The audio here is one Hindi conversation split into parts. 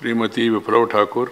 श्रीमती विप्लव ठाकुर।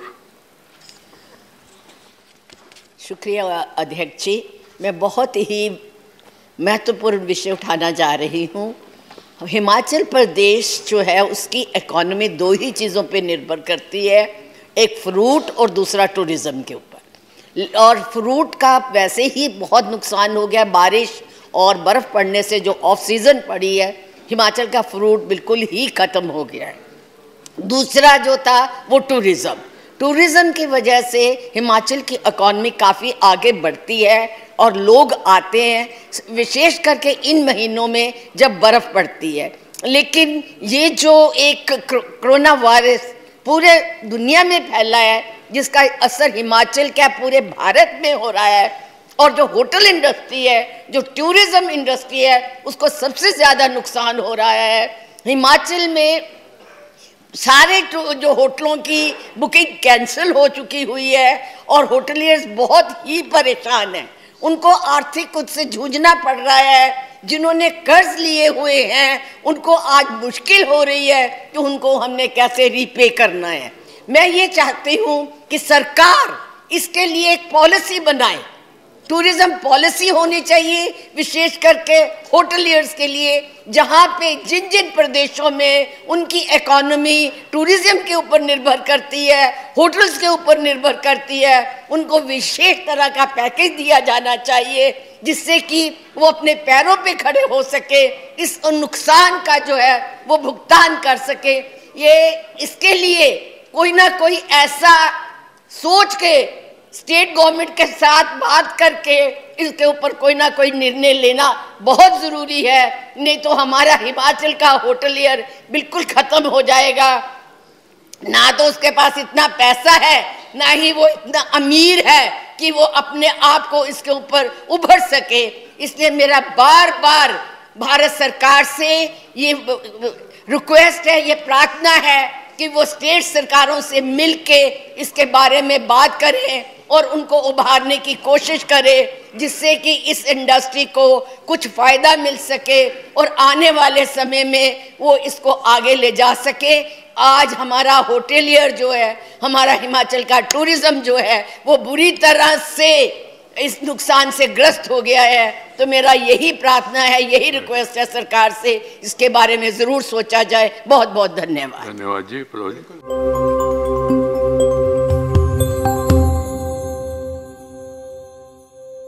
शुक्रिया अध्यक्ष जी। मैं बहुत ही महत्वपूर्ण विषय उठाना जा रही हूँ। हिमाचल प्रदेश जो है उसकी इकोनॉमी दो ही चीज़ों पे निर्भर करती है, एक फ्रूट और दूसरा टूरिज़्म के ऊपर। और फ्रूट का वैसे ही बहुत नुकसान हो गया, बारिश और बर्फ़ पड़ने से जो ऑफ सीज़न पड़ी है, हिमाचल का फ्रूट बिल्कुल ही ख़त्म हो गया है। दूसरा जो था वो टूरिज़्म की वजह से हिमाचल की इकॉनमी काफ़ी आगे बढ़ती है और लोग आते हैं, विशेष करके इन महीनों में जब बर्फ़ पड़ती है। लेकिन ये जो एक कोरोना वायरस पूरे दुनिया में फैला है, जिसका असर हिमाचल क्या पूरे भारत में हो रहा है, और जो होटल इंडस्ट्री है, जो टूरिज़्म इंडस्ट्री है, उसको सबसे ज़्यादा नुकसान हो रहा है। हिमाचल में सारे जो होटलों की बुकिंग कैंसिल हो चुकी हुई है और होटलियर्स बहुत ही परेशान हैं। उनको आर्थिक खुद से जूझना पड़ रहा है। जिन्होंने कर्ज लिए हुए हैं उनको आज मुश्किल हो रही है कि उनको हमने कैसे रीपे करना है। मैं ये चाहती हूँ कि सरकार इसके लिए एक पॉलिसी बनाए, टूरिज़्म पॉलिसी होनी चाहिए, विशेष करके होटलियर्स के लिए, जहाँ पे जिन जिन प्रदेशों में उनकी इकोनॉमी टूरिज़्म के ऊपर निर्भर करती है, होटल्स के ऊपर निर्भर करती है, उनको विशेष तरह का पैकेज दिया जाना चाहिए, जिससे कि वो अपने पैरों पे खड़े हो सके, इस नुकसान का जो है वो भुगतान कर सके। ये इसके लिए कोई ना कोई ऐसा सोच के स्टेट गवर्नमेंट के साथ बात करके इसके ऊपर कोई ना कोई निर्णय लेना बहुत ज़रूरी है, नहीं तो हमारा हिमाचल का होटलियर बिल्कुल ख़त्म हो जाएगा। ना तो उसके पास इतना पैसा है, ना ही वो इतना अमीर है कि वो अपने आप को इसके ऊपर उभर सके। इसलिए मेरा बार बार भारत सरकार से ये रिक्वेस्ट है, ये प्रार्थना है कि वो स्टेट सरकारों से मिलके इसके बारे में बात करें और उनको उभारने की कोशिश करें, जिससे कि इस इंडस्ट्री को कुछ फ़ायदा मिल सके और आने वाले समय में वो इसको आगे ले जा सके। आज हमारा होटलियर जो है, हमारा हिमाचल का टूरिज़्म जो है, वो बुरी तरह से इस नुकसान से ग्रस्त हो गया है। तो मेरा यही प्रार्थना है, यही रिक्वेस्ट है सरकार से, इसके बारे में ज़रूर सोचा जाए। बहुत बहुत धन्यवाद। धन्यवाद जी।